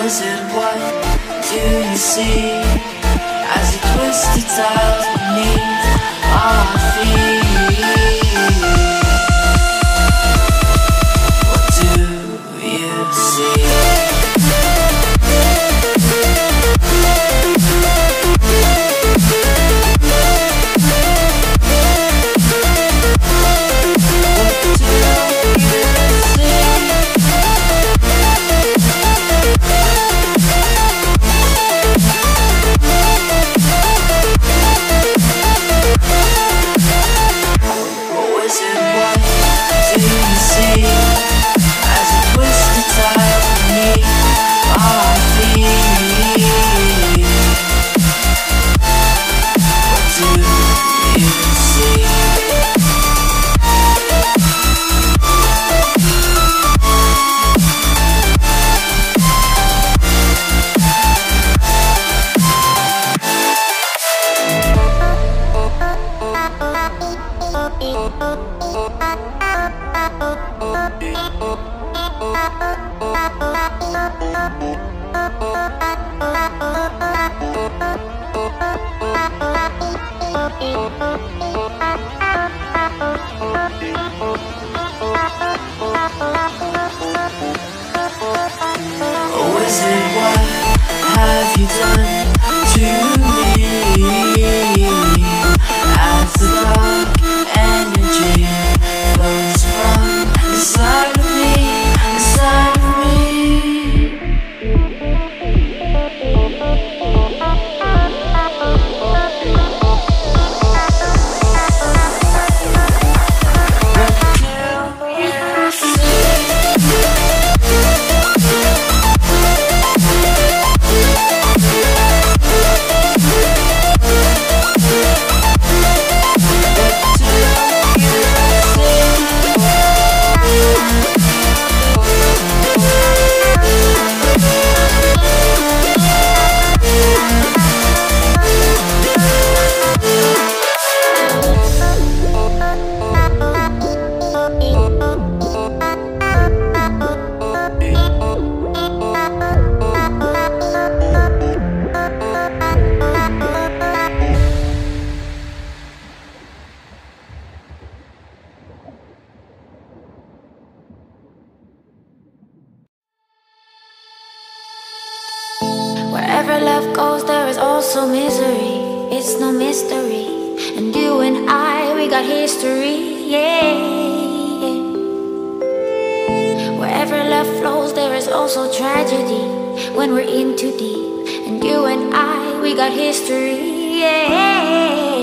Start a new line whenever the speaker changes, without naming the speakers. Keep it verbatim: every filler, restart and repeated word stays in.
wizard, what do you see as you twist your tiles beneath our feet? What do you see?
Wherever love goes, there is also misery. It's no mystery. And you and I, we got history, yeah. Wherever love flows, there is also tragedy when we're in too deep. And you and I, we got history, yeah.